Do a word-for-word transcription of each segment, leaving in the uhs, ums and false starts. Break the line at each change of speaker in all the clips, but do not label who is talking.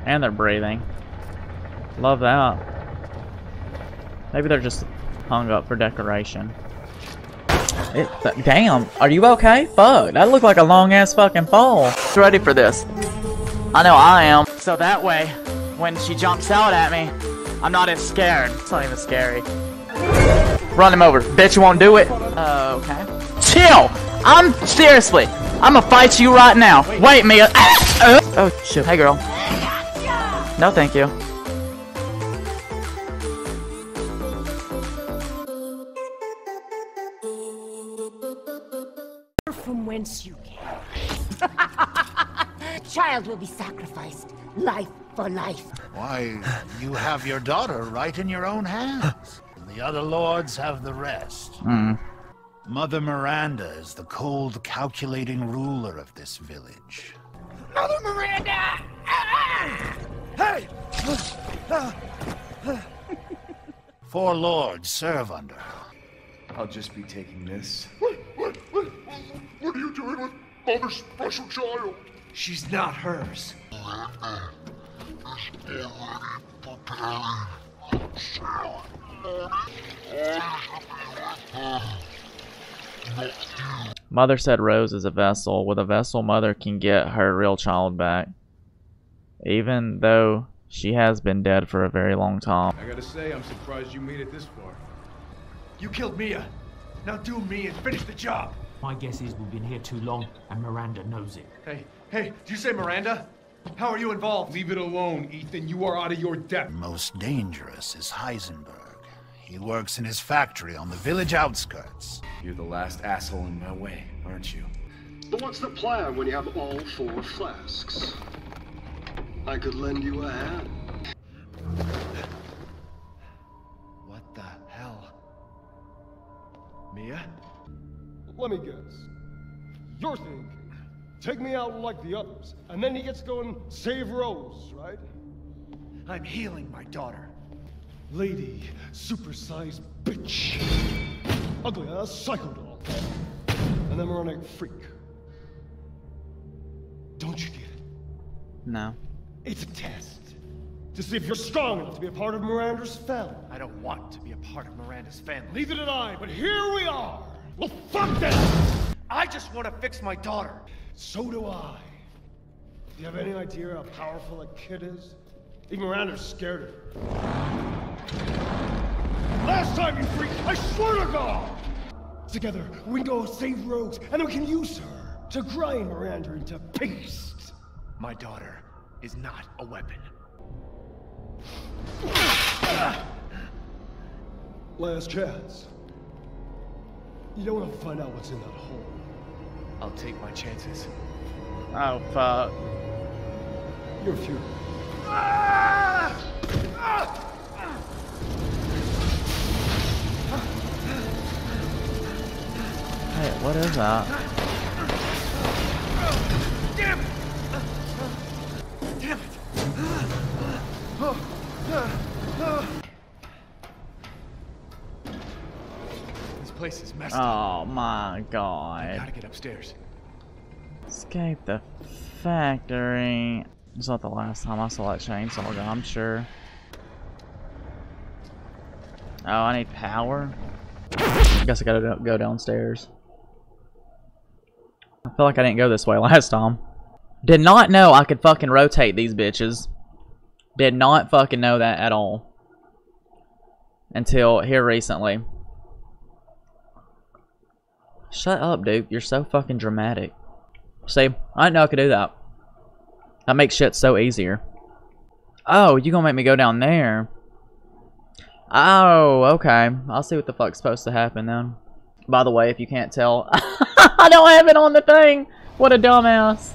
And they're breathing. Love that. Maybe they're just hung up for decoration. It, th damn, are you okay? Fuck, that looked like a long ass fucking fall. Ready for this? I know I am. So that way, when she jumps out at me, I'm not as scared. It's not even scary. Run him over. Bet you won't do it. Uh, okay. Chill! I'm seriously. I'm gonna fight you right now. Wait, Mia. Oh shit. Hey, girl. No, thank you.
From whence you came. Child will be sacrificed. Life for life.
Why, you have your daughter right in your own hands. And the other lords have the rest.
Mm.
Mother Miranda is the cold, calculating ruler of this village.
Mother Miranda!
Hey!
Four lords serve under her.
I'll just be taking this.
What, what, what, what are you doing with Mother's special child?
She's not hers.
Mother said Rose is a vessel. With a vessel, Mother can get her real child back. Even though she has been dead for a very long time.
I gotta say, I'm surprised you made it this far.
You killed Mia. Now do me and finish the job.
My guess is we've been here too long, and Miranda knows it.
Hey, hey, did you say Miranda? How are you involved?
Leave it alone, Ethan. You are out of your depth.
Most dangerous is Heisenberg. He works in his factory on the village outskirts.
You're the last asshole in my way, aren't you?
But what's the plan when you have all four flasks? I could lend you a hand.
What the hell? Mia?
Let me guess. You're thinking, take me out like the others, and then he gets to go and save Rose, right?
I'm healing my daughter.
Lady, supersized bitch. Ugly ass psycho doll. And then moronic freak. Don't you get it?
No.
It's a test. To see if you're strong enough to be a part of Miranda's family.
I don't want to be a part of Miranda's family.
Neither did I, but here we are. Well, fuck that!
I just want to fix my daughter.
So do I. Do you have any idea how powerful that kid is? Even Miranda's scared of her. Last time, you freak, I swear to God! Together, we can go save Rose, and then we can use her to grind Miranda into paste.
My daughter is not a weapon.
Last chance. You don't want to find out what's in that hole.
I'll take my chances.
Oh, fuck.
You're few.
Hey, what is that?
Damn it! Damn it! This place is messed up.
Oh my
I
god.
gotta get upstairs.
Escape the factory. It's not the last time I saw that chainsaw guy, I'm sure. Oh, I need power. I guess I gotta go downstairs. I feel like I didn't go this way last time. Did not know I could fucking rotate these bitches. Did not fucking know that at all. Until here recently. Shut up, dude. You're so fucking dramatic. See, I didn't know I could do that. That makes shit so easier. Oh, you gonna make me go down there? Oh, okay. I'll see what the fuck's supposed to happen then. By the way, if you can't tell, I don't have it on the thing. What a dumbass.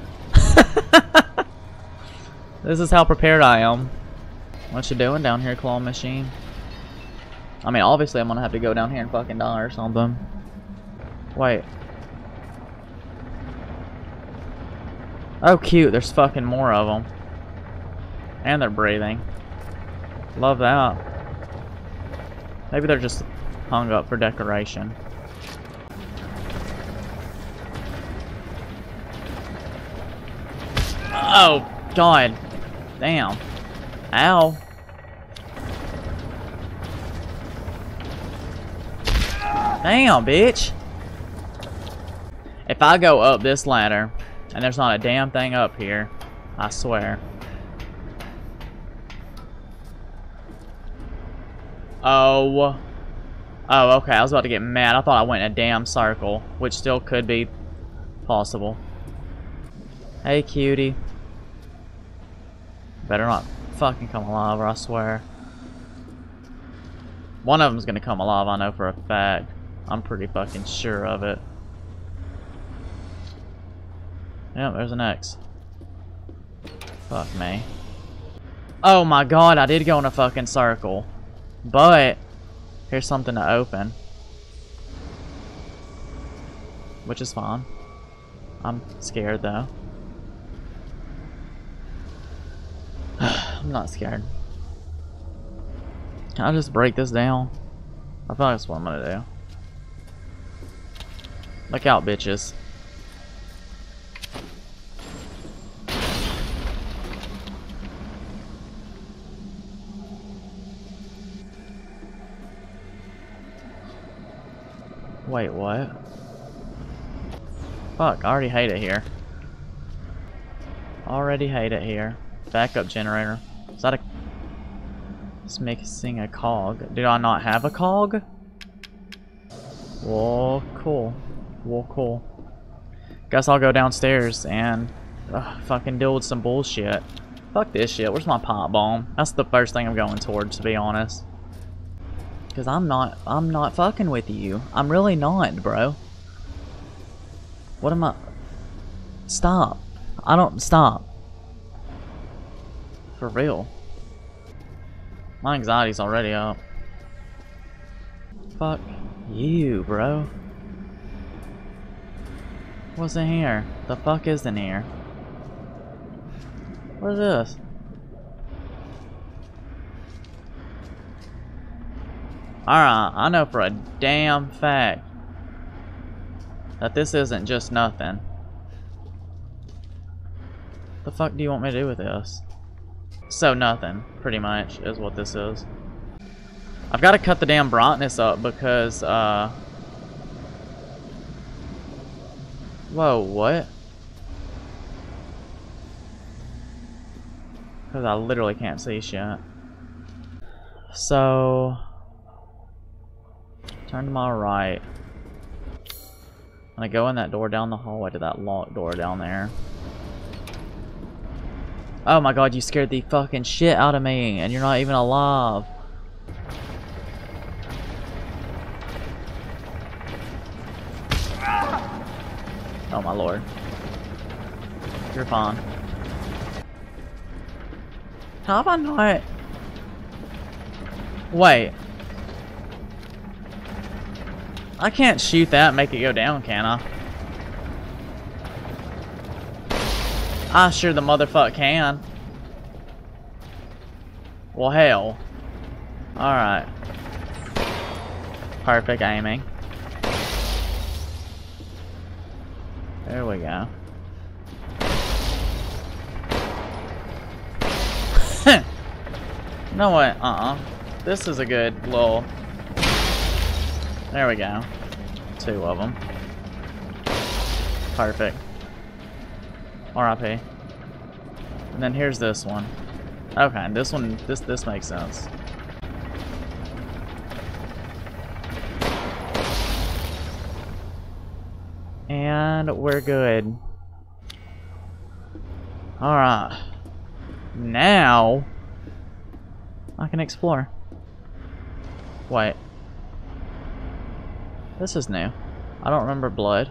This is how prepared I am. What you doing down here, claw machine? I mean, obviously I'm gonna have to go down here and fucking die or something. Wait. Oh, cute. There's fucking more of them. And they're breathing. Love that. Maybe they're just hung up for decoration. Oh, God. Damn. Ow. Damn, bitch. If I go up this ladder, and there's not a damn thing up here, I swear. Oh. Oh, okay. I was about to get mad. I thought I went in a damn circle, which still could be possible. Hey, cutie. Better not fucking come alive, or I swear. One of them's gonna come alive, I know for a fact. I'm pretty fucking sure of it. Yep, there's an X. Fuck me. Oh my god, I did go in a fucking circle. But, here's something to open. Which is fine. I'm scared though. I'm not scared. Can I just break this down? I feel like that's what I'm gonna do. Look out, bitches. Wait, what? Fuck, I already hate it here. Already hate it here. Backup generator. Is that a... It's mixing a cog. Did I not have a cog? Whoa, cool. Whoa, cool. Guess I'll go downstairs and uh, fucking deal with some bullshit. Fuck this shit. Where's my pop bomb? That's the first thing I'm going towards, to be honest. Cause I'm not, I'm not fucking with you. I'm really not, bro. What am I? Stop. I don't, stop. For real. My anxiety's already up. Fuck you, bro. What's in here? The fuck is in here? What is this? Alright, I know for a damn fact that this isn't just nothing. The fuck do you want me to do with this? So nothing, pretty much, is what this is. I've got to cut the damn brightness up because, uh... Whoa, what? Because I literally can't see shit. So... Turn to my right. I'm gonna go in that door down the hallway to that locked door down there. Oh my god, you scared the fucking shit out of me, and you're not even alive. Oh my lord. You're fine. How have I not... Wait. I can't shoot that and make it go down, can I? I sure the motherfucker can. Well, hell. Alright. Perfect aiming. There we go. You know what? Uh-uh. This is a good little... There we go. Two of them. Perfect. R I P. And then here's this one. Okay, this one, this this makes sense. And we're good. Alright. Now I can explore. Wait. This is new. I don't remember blood.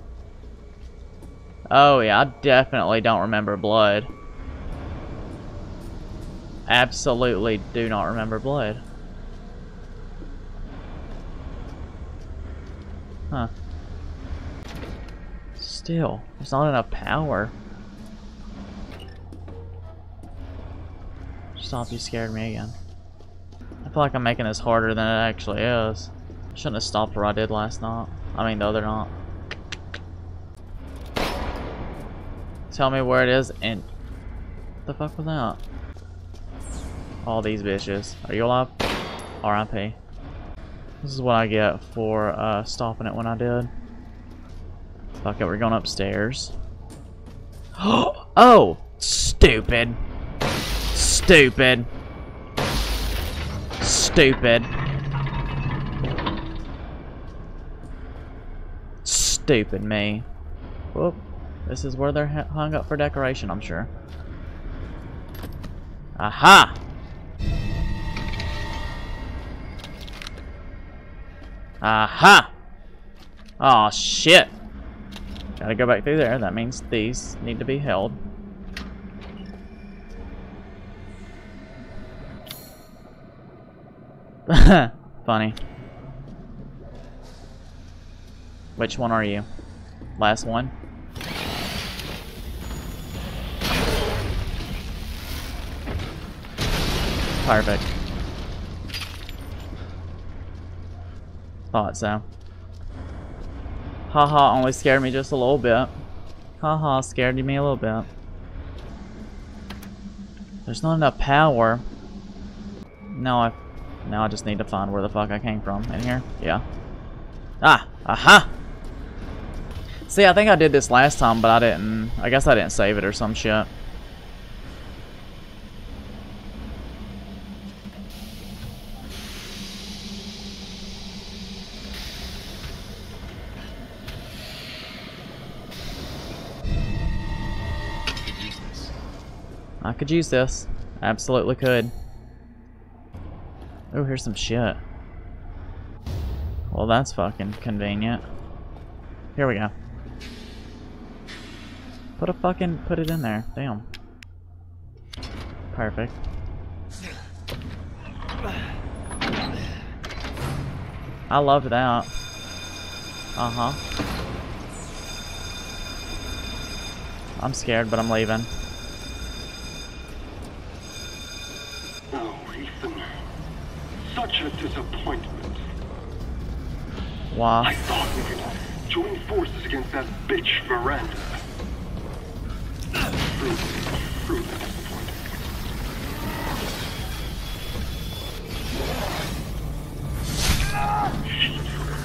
Oh yeah, I definitely don't remember blood. Absolutely do not remember blood. Huh. Still, there's not enough power. Stop, you scared me again. I feel like I'm making this harder than it actually is. Shouldn't have stopped where I did last night. I mean, the other night. Tell me where it is and... the fuck was that? All these bitches. Are you alive? R I P. This is what I get for uh, stopping it when I did. Fuck it, we're going upstairs. Oh! Stupid. Stupid. Stupid. Stupid me. Whoop. This is where they're hung up for decoration, I'm sure. Aha! Aha! Oh shit! Gotta go back through there. That means these need to be held. Funny. Which one are you? Last one? Perfect. Thought so. Haha, only scared me just a little bit. Haha, scared me a little bit. There's not enough power. No, I... Now I just need to find where the fuck I came from. In here? Yeah. Ah! Aha! See, I think I did this last time, but I didn't... I guess I didn't save it or some shit. I could use this. Absolutely could. Oh, here's some shit. Well, that's fucking convenient. Here we go. Put a fucking... Put it in there. Damn. Perfect. I loved that. Uh-huh. I'm scared, but I'm leaving.
Such a disappointment.
Wow.
I thought we could join forces against that bitch Miranda. Truly, truly disappointed. She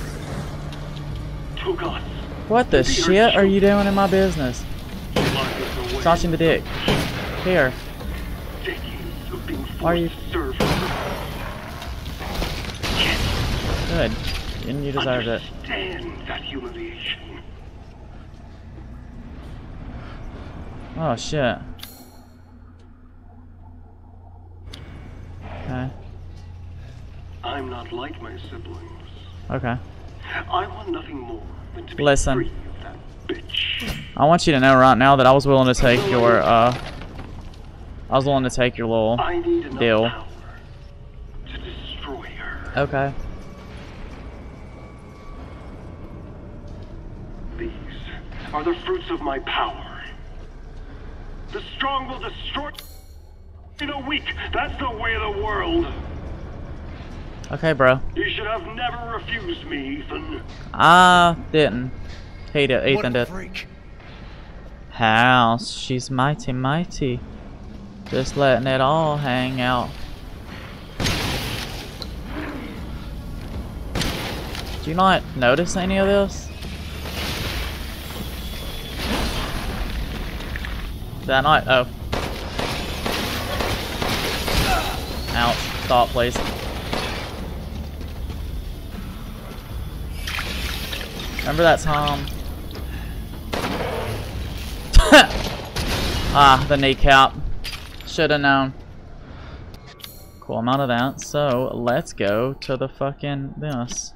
took us.
What the shit are you doing in my business? Touching the dick. Here. Why are you... Good. And you deserved it.
Understand that humiliation.
Oh shit. Okay.
I'm not like my siblings.
Okay.
I want nothing more than to be
Listen.
free of that bitch.
I want you to know right now that I was willing to take your uh I was willing to take your little
I need enough
deal.
power to destroy her.
Okay.
These are the fruits of my power. The strong will destroy in a week. That's the way of the world.
Okay, bro.
You should have never refused me, Ethan.
I didn't. He did. Ethan
What a
did.
freak.
House. She's mighty, mighty. Just letting it all hang out. Do you not notice any of this? Did I not? Oh. Ouch. Stop, please. Remember that time? Ah, the kneecap. Shoulda known. Cool, I'm out of that. So, let's go to the fucking this.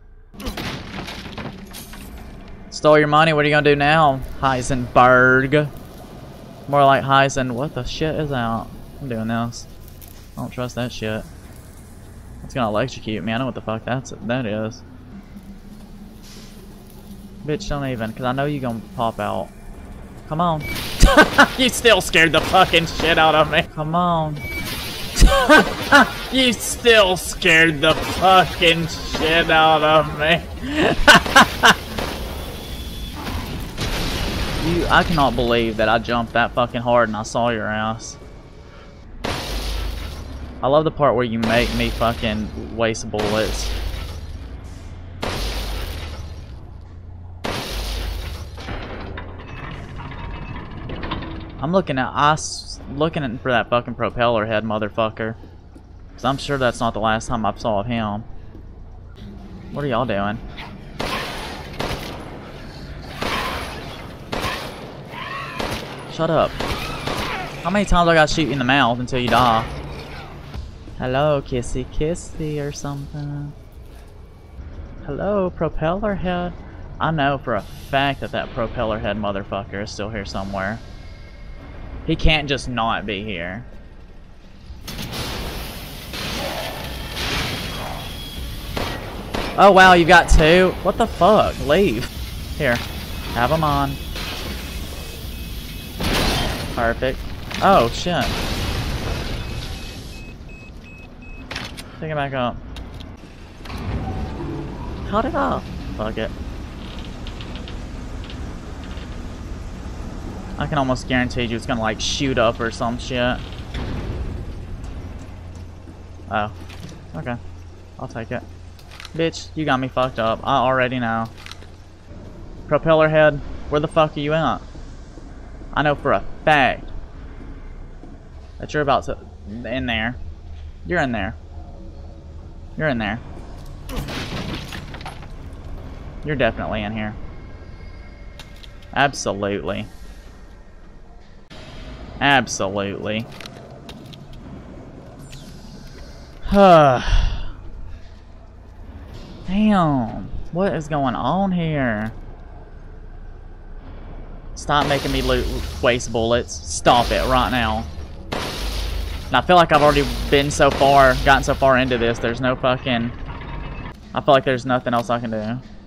Stole your money, what are you gonna do now, Heisenberg? More like Heisen. What the shit is that? I'm doing this. I don't trust that shit. It's gonna electrocute me. I know what the fuck that's that is. Bitch, don't even, because I know you gonna pop out. Come on. You still scared the fucking shit out of me. Come on. You still scared the fucking shit out of me. You You, I cannot believe that I jumped that fucking hard and I saw your ass. I love the part where you make me fucking waste bullets. I'm looking at us looking at, for that fucking propeller head motherfucker. Cause I'm sure that's not the last time I saw of him. What are y'all doing? Shut up. How many times I gotta shoot you in the mouth until you die? Hello, kissy kissy or something. Hello, propeller head. I know for a fact that that propeller head motherfucker is still here somewhere. He can't just not be here. Oh wow, you got two? What the fuck? Leave. Here, have them on. Perfect. Oh shit. Take it back up. Cut it off. Fuck it. I can almost guarantee you it's gonna like shoot up or some shit. Oh. Okay. I'll take it. Bitch, you got me fucked up. I already know. Propeller head, where the fuck are you at? I know for a fact that you're about to... in there. You're in there. You're in there. You're definitely in here. Absolutely. Absolutely. Damn. What is going on here? Stop making me loot waste bullets. Stop it right now. And I feel like I've already been so far, gotten so far into this, there's no fucking... I feel like there's nothing else I can do.